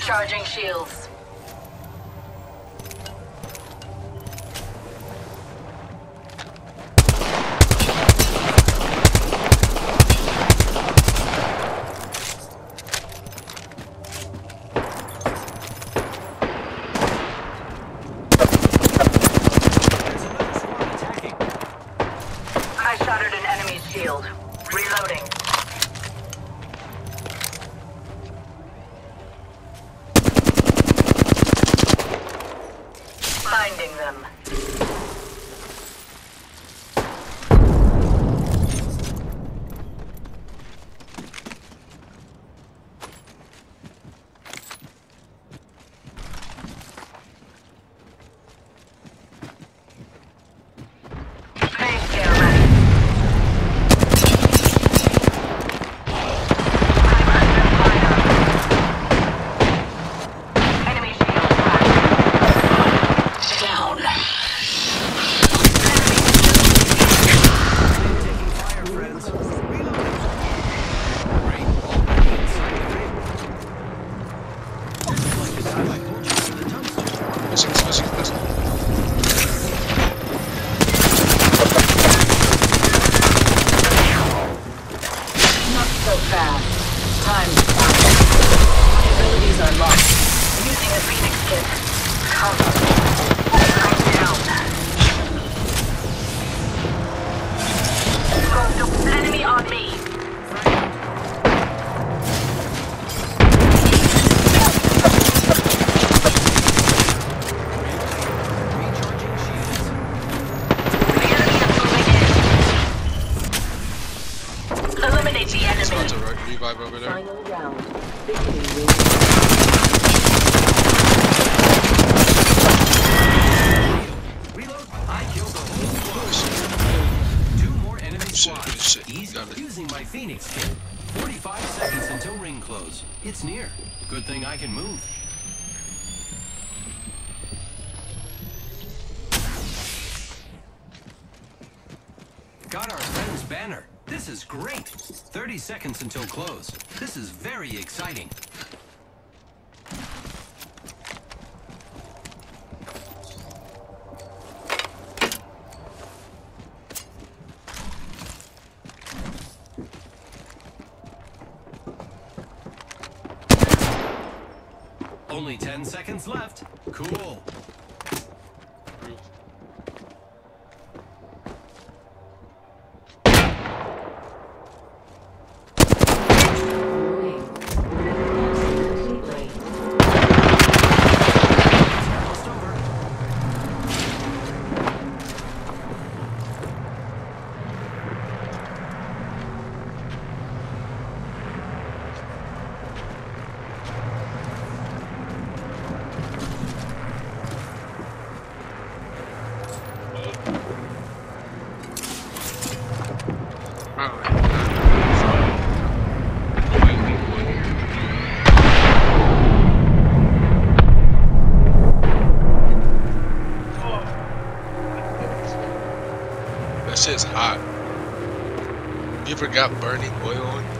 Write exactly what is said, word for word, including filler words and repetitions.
Recharging shields. I shattered an enemy's shield. Reloading. Finding them. Over there. Final round. Reload. I killed the whole squad. Two more enemy squads. Shit, Easy got it. using my Phoenix kit. forty-five seconds until ring close. It's near. Good thing I can move. Got our friend's banner. This is great. thirty seconds until close. This is very exciting. Only ten seconds left. Cool. That shit's hot. You ever got burning oil on?